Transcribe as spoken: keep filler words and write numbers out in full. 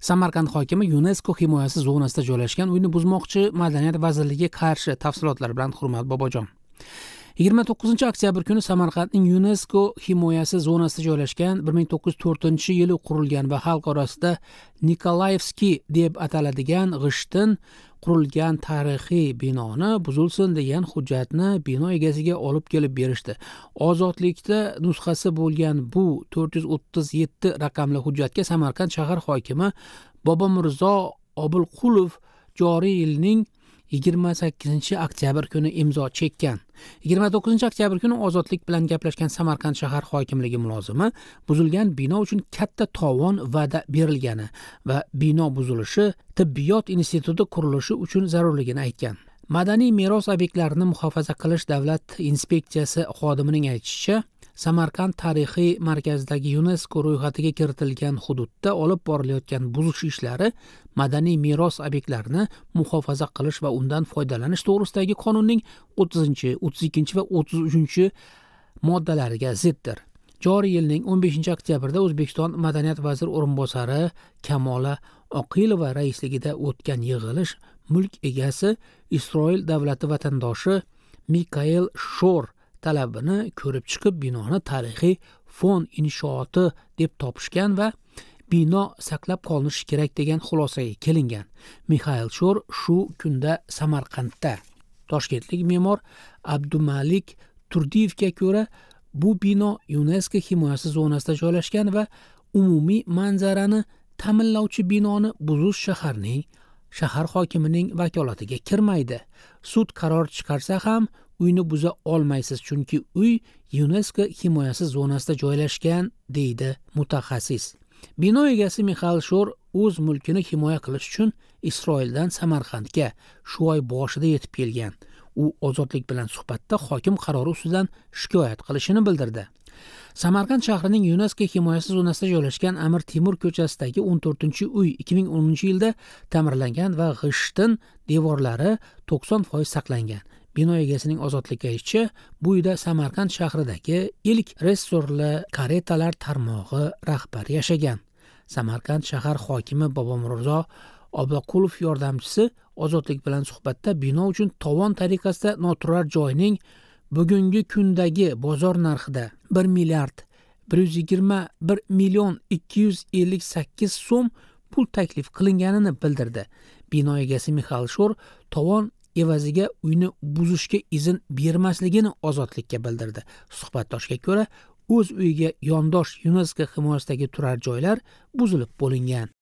Samarqand hokimi UNESCO himoyasi zonasida joylashgan uyni buzmoqchi, Madaniyat vazirligiga qarshi. Tafsilotlar bilan Hurmat Bobojon. yigirma to'qqizinchi oktyabr kuni Samarqandning UNESCO himoyasi zonasida joylashgan bir ming to'qqiz yuz to'rtinchi yili qurilgan va xalq orasida Nikolaevskiy deb ataladigan g'ishtdan qurilgan tarixiy binoni buzilsin degan hujjatni bino egasiga olib kelib berishdi. Ozodlikda nusxasi bo'lgan bu to'rt yuz o'ttiz yetti raqamli hujjatga Samarqand shahar hokimi Bobomirzo Obulqulov joriy yilning yigirma sakkizinchi oktyabr kuni imzo chekkan. yigirma to'qqizinchi oktyabr kuni Ozodlik bilan gaplashgan Samarqand shahar hokimligi mulozimi buzilgan bino uchun katta tovon va'da berilgani va bino buzilishi tibbiyot instituti qurilishi uchun zarurligini aytgan. Madaniy meros obyektlarini muhofaza qilish davlat inspeksiyasi xodimining aytishicha, Samarqand tarixiy markazidagi UNESCO ro'yxatiga kiritilgan hududda olib borilayotgan buzish ishlari madaniy meros obyektlarini muhofaza qilish va undan foydalanish to'g'risidagi qonunning o'ttizinchi, o'ttiz ikkinchi va o'ttiz uchinchi moddalariga ziddir. Joriy yilning o'n beshinchi oktyabrda O'zbekiston Madaniyat vaziri o'rinbosari Kamola Oqilova raisligida o'tgan yig'ilish mulk egasi Isroil davlati vatandoshi Mikael Shor talabini ko'rib chiqib, binoni tarixiy fon inshooti deb topishgan va bino saqlab qolinishi kerak degan xulosaga kelingan. Mixail Shor shu kunda Samarqandda. Toshkentlik me'mor Abdumalik Turdiyevga ko'ra, bu bino UNESCO himoyasi zonasida joylashgan va umumiy manzarani ta'minlovchi binoni buzish shaharning shahar hokimining vakolatiga kirmaydi. Sud qaror chiqarsa ham uyni buza olmaysiz, chunki uy UNESCO himoyasi zonasida joylashgan, deydi mutaxassis. Bino egasi Mixail Shor o'z mulkini himoya qilish uchun Isroildan Samarqandga shu oy boshida yetib kelgan. U Ozodlik bilan suhbatda hokim qarori ustidan shikoyat qilishini bildirdi. Samarqand shahrining UNESCO himoyasi zonasida joylashgan Amir Temur ko'chasidagi o'n to'rtinchi uy ikki ming o'ninchi yilda ta'mirlangan va g'ishtdan devorlari to'qson foiz saqlangan. Bino egasining Ozodlikka aytishicha, bu uyda Samarqand shahridagi ilk restorli karetalar tarmog'i rahbari yashagan. Samarqand shahar hokimi Bobomirzo Obulqulov yordamchisi Ozodlik bilan suhbatda bino uchun tovon tariqasida noturar joyning bugungi kundagi bozor narxida bir milliard bir yuz yigirma bir million ikki yuz ellik sakkiz so'm pul taklif qilinganini bildirdi. Bino egasi Mixail Shor tovon evaziga uyni buzishga izn bermasligini Ozodlikka bildirdi. Suhbatdoshga ko'ra, o'z uyiga yondosh UNESCO himoyasidagi turar joylar buzilib bo'lingan.